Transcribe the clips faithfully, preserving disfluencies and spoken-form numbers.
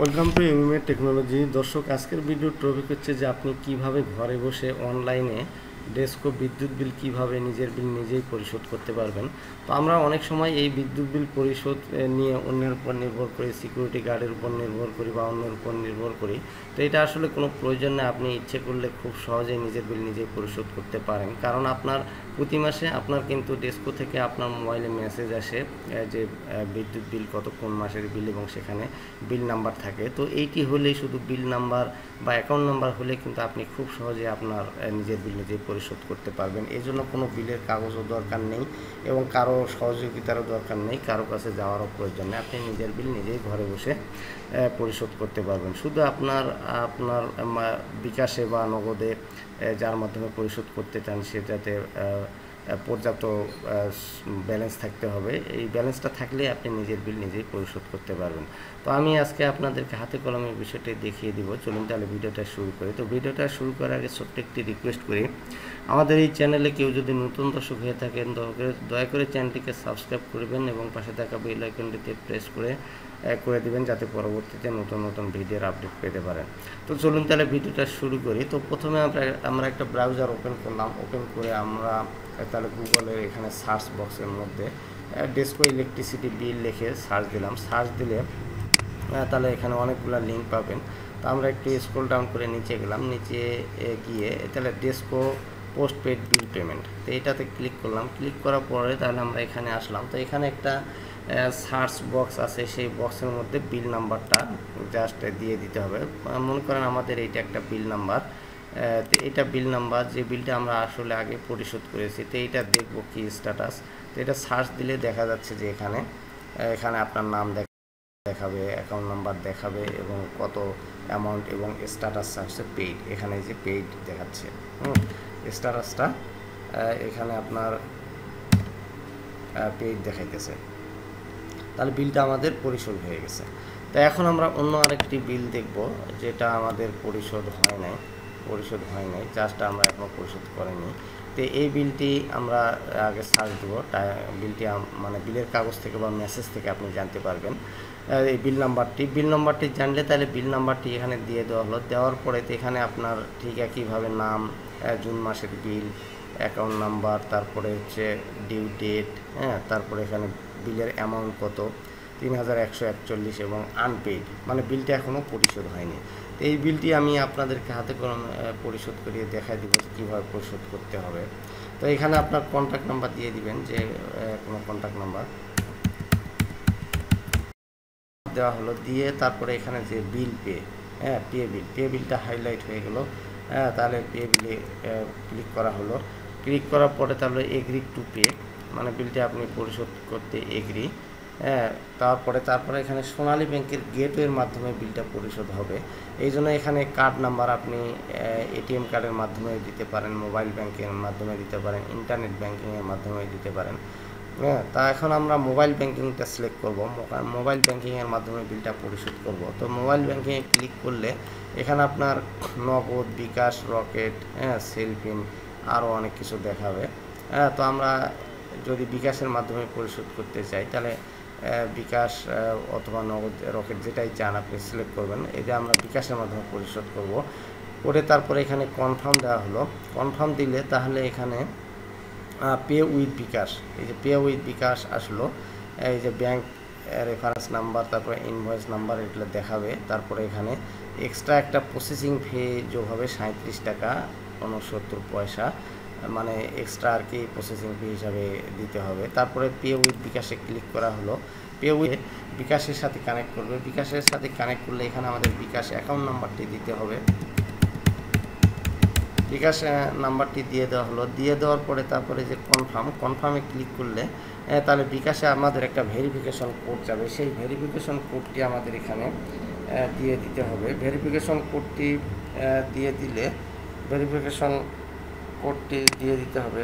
Welcome to MMA technology. দর্শক, আজকের ভিডিওর টপিক হচ্ছে যে আপনি কিভাবে ঘরে বসে অনলাইনে ডেস্কো বিদ্যুৎ বিল কিভাবে নিজের বিল নিজেই পরিশোধ করতে পারবেন। তো আমরা অনেক সময় এই বিদ্যুৎ বিল পরিশোধ নিয়ে অন্যের উপর নির্ভর করি, সিকিউরিটি গার্ডের উপর নির্ভর করি বা অন্যের উপর নির্ভর করি। তো এটা আসলে কোনো প্রয়োজন নেই। আপনি ইচ্ছে করলে খুব সহজেই নিজের বিল নিজেই পরিশোধ করতে পারেন, কারণ আপনার প্রতি মাসে আপনার কিন্তু ডেস্কো থেকে আপনার মোবাইলে মেসেজ আসে যে বিদ্যুৎ বিল কত, কোন মাসের বিল, এবং সেখানে বিল নাম্বার থাকে। তো এইটি হলেই, শুধু বিল নাম্বার বা অ্যাকাউন্ট নাম্বার হলে কিন্তু আপনি খুব সহজে আপনার নিজের বিল নিজেই পরিশোধ করতে পারবেন। এই জন্য কোনো বিলের কাগজও দরকার নেই এবং কারো সহযোগিতারও দরকার নেই, কারো কাছে যাওয়ারও প্রয়োজন নেই। আপনি নিজের বিল নিজেই ঘরে বসে পরিশোধ করতে পারবেন। শুধু আপনার আপনার বিকাশে বা নগদে যার মাধ্যমে পরিশোধ করতে চান সেটাতে পর্যাপ্ত ব্যালেন্স থাকতে হবে। এই ব্যালেন্সটা থাকলে আপনি নিজের বিল নিজেই পরিশোধ করতে পারবেন। তো আমি আজকে আপনাদেরকে হাতে কলমে বিষয়টি দেখিয়ে দিব। চলুন তাহলে ভিডিওটা শুরু করি। তো ভিডিওটা শুরু করার আগে ছোট্ট একটি রিকোয়েস্ট করি, আমাদের এই চ্যানেলে কেউ যদি নতুন দর্শক হয়ে থাকেন দয়া করে চ্যানেলটিকে সাবস্ক্রাইব করবেন এবং পাশে থাকা বেল আইকনটিতে প্রেস করে করে দেবেন, যাতে পরবর্তীতে নতুন নতুন ভিডিওর আপডেট পেতে পারেন। তো চলুন তাহলে ভিডিওটা শুরু করি। তো প্রথমে আমরা আমরা একটা ব্রাউজার ওপেন করলাম। ওপেন করে আমরা তাহলে গুগলের এখানে সার্চ বক্সের মধ্যে ডেস্কো ইলেকট্রিসিটি বিল লিখে সার্চ দিলাম। সার্চ দিলে তাহলে এখানে অনেকগুলো লিঙ্ক পাবেন। তো আমরা একটু স্ক্রল ডাউন করে নিচে গেলাম। নিচে গিয়ে তাহলে ডেস্কো পোস্টপেড বিল পেমেন্ট, তো এটাতে ক্লিক করলাম। ক্লিক করার পরে তাহলে আমরা এখানে আসলাম। তো এখানে একটা সার্চ বক্স আছে, সেই বক্সের মধ্যে বিল নাম্বারটা জাস্ট দিয়ে দিতে হবে। মনে করেন আমাদের এইটা একটা বিল নাম্বার, তো এটা বিল নাম্বার, যে বিলটা আমরা আসলে আগে পরিশোধ করেছি। তো এইটা দেখব কি স্ট্যাটাস। তো এটা সার্চ দিলে দেখা যাচ্ছে যে এখানে এখানে আপনার নাম দেখাবে, অ্যাকাউন্ট নাম্বার দেখাবে এবং কত অ্যামাউন্ট, এবং স্ট্যাটাস হচ্ছে পেইড। এখানে যে পেইড দেখাচ্ছে, হুম স্ট্যাটাসটা এখানে আপনার পেইড দেখাইতেছে। তাহলে বিলটা আমাদের পরিশোধ হয়ে গেছে। তো এখন আমরা অন্য আরেকটি বিল দেখব যেটা আমাদের পরিশোধ হয় নাই পরিশোধ হয় নাই জাস্ট আমরা এখনও পরিশোধ করিনি। তো এই বিলটি আমরা আগে সার্চ দেবো। বিলটি মানে বিলের কাগজ থেকে বা মেসেজ থেকে আপনি জানতে পারবেন এই বিল নাম্বারটি। বিল নাম্বারটি জানলে তাহলে বিল নাম্বারটি এখানে দিয়ে দেওয়া হলো। দেওয়ার পরে তো এখানে আপনার ঠিক একইভাবে নাম, জুন মাসের বিল, অ্যাকাউন্ট নাম্বার, তারপরে হচ্ছে ডিউ ডেট, হ্যাঁ তারপরে এখানে বিলের অ্যামাউন্ট কত, তিন হাজার একশো একচল্লিশ, এবং আনপেইড, মানে বিলটা এখনও পরিশোধ হয়নি। তো এই বিলটি আমি আপনাদেরকে হাতে কলমে পরিশোধ করিয়ে দেখাই দিব কীভাবে পরিশোধ করতে হবে। তো এখানে আপনার কন্ট্যাক্ট নাম্বার দিয়ে দিবেন, যে কোনো কন্ট্যাক্ট নাম্বার দেওয়া হলো। দিয়ে তারপরে এখানে যে বিল পে, হ্যাঁ পে বিল, পে বিলটা হাইলাইট হয়ে গেল। হ্যাঁ তাহলে পে বিলে ক্লিক করা হলো। ক্লিক করার পরে তাহলে এগ্রি টু পে, মানে বিলটা আপনি পরিশোধ করতে এগ্রি। হ্যাঁ তারপরে তারপরে এখানে সোনালী ব্যাংকের গেটওয়ের মাধ্যমে বিলটা পরিশোধ হবে। এই জন্য এখানে কার্ড নাম্বার আপনি এটিএম কার্ডের মাধ্যমে দিতে পারেন, মোবাইল ব্যাংকের মাধ্যমে দিতে পারেন, ইন্টারনেট ব্যাংকিংয়ের মাধ্যমে দিতে পারেন। হ্যাঁ তা এখন আমরা মোবাইল ব্যাংকিংটা সিলেক্ট করব। মোবাইল ব্যাংকিংয়ের মাধ্যমে বিলটা পরিশোধ করব। তো মোবাইল ব্যাংকিংয়ে ক্লিক করলে এখানে আপনার নগদ, বিকাশ, রকেট, হ্যাঁ সেলফিন, আরও অনেক কিছু দেখাবে। হ্যাঁ তো আমরা যদি বিকাশের মাধ্যমে পরিশোধ করতে চাই তাহলে বিকাশ অথবা নগদ, রকেট যেটাই চান আপনি সিলেক্ট করবেন। এই যে আমরা বিকাশের মাধ্যমে পরিশোধ করব। করে তারপরে এখানে কনফার্ম দেওয়া হলো। কনফার্ম দিলে তাহলে এখানে পে উইথ বিকাশ, এই যে পে উইথ বিকাশ আসলো। এই যে ব্যাংক রেফারেন্স নাম্বার, তারপরে ইনভয়েস নাম্বার, এগুলো দেখাবে। তারপরে এখানে এক্সট্রা একটা প্রসেসিং ফি যোগ হবে সাঁত্রিশ টাকা উনসত্তর পয়সা, মানে এক্সট্রা আর কি প্রসেসিং ফি হিসাবে দিতে হবে। তারপরে পে উইথ বিকাশে ক্লিক করা হলো। পে উইথ বিকাশের সাথে কানেক্ট করবে। বিকাশের সাথে কানেক্ট করলে এখানে আমাদের বিকাশ অ্যাকাউন্ট নাম্বারটি দিতে হবে। বিকাশ নাম্বারটি দিয়ে দেওয়া হলো। দিয়ে দেওয়ার পরে তারপরে যে কনফার্ম, কনফার্মে ক্লিক করলে তাহলে বিকাশে আমাদের একটা ভেরিফিকেশন কোড যাবে। সেই ভেরিফিকেশন কোডটি আমাদের এখানে দিয়ে দিতে হবে। ভেরিফিকেশন কোডটি দিয়ে দিলে ভেরিফিকেশন কোডটি দিয়ে দিতে হবে।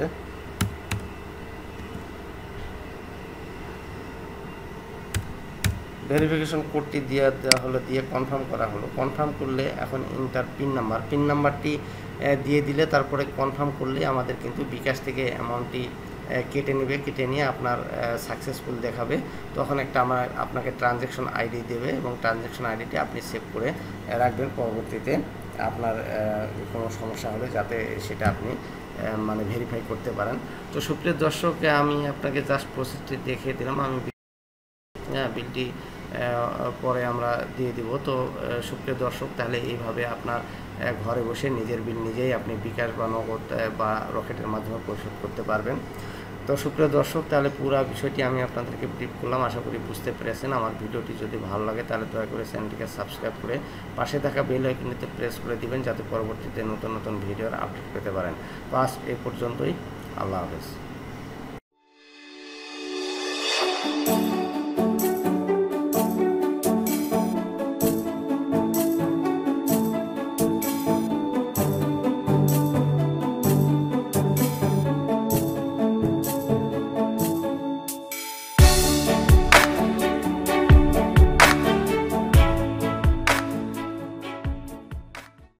ভেরিফিকেশন কোডটি দিয়ে দেওয়া হলো, দিয়ে কনফার্ম করা হলো। কনফার্ম করলে এখন ইন্টার পিন নাম্বার, পিন নাম্বারটি দিয়ে দিলে তারপরে কনফার্ম করলে আমাদের কিন্তু বিকাশ থেকে অ্যামাউন্টটি কেটে নেবে, কেটে নিয়ে আপনার সাকসেসফুল দেখাবে। তখন একটা আমার আপনাকে ট্রানজ্যাকশন আইডি দেবে এবং ট্রানজ্যাকশন আইডিটি আপনি সেভ করে রাখবেন, পরবর্তীতে আপনার কোনো সমস্যা হলে যাতে সেটা আপনি মানে ভেরিফাই করতে পারেন। তো সুপ্রিয় দর্শক, আমি আপনাকে জাস্ট প্রসেসটি দেখিয়ে দিলাম। আমি হ্যাঁ বিলটি পরে আমরা দিয়ে দিব। তো সুপ্রিয় দর্শক, তাহলে এইভাবে আপনার ঘরে বসে নিজের বিল নিজেই আপনি বিকাশ বা নগদ বা রকেটের মাধ্যমে পরিশোধ করতে পারবেন। তো সুপ্রিয় দর্শক, তাহলে পুরো বিষয়টি আমি আপনাদেরকে ব্রিফ করলাম, আশা করি বুঝতে পেরেছেন। আমার ভিডিওটি যদি ভালো লাগে তাহলে দয়া করে চ্যানেলটিকে সাবস্ক্রাইব করে পাশে থাকা বেল আইকনটিতে প্রেস করে দিবেন, যাতে পরবর্তীতে নতুন নতুন ভিডিওর আপডেট পেতে পারেন। তো আজ এই পর্যন্তই, আল্লাহ হাফেজ।